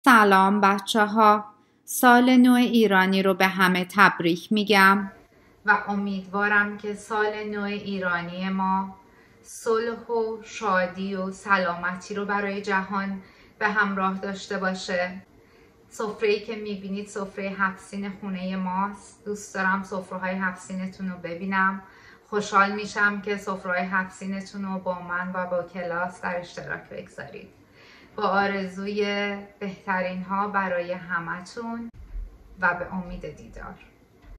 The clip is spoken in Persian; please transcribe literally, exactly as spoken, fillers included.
سلام بچه ها، سال نو ایرانی رو به همه تبریک میگم و امیدوارم که سال نو ایرانی ما صلح و شادی و سلامتی رو برای جهان به همراه داشته باشه. سفره‌ای که میبینید سفره هفسین خونه ماست. دوست دارم سفره‌های هفسینتون رو ببینم. خوشحال میشم که سفره‌های هفسینتون رو با من و با کلاس در اشتراک بگذارید. با آرزوی بهترین ها برای همتون و به امید دیدار.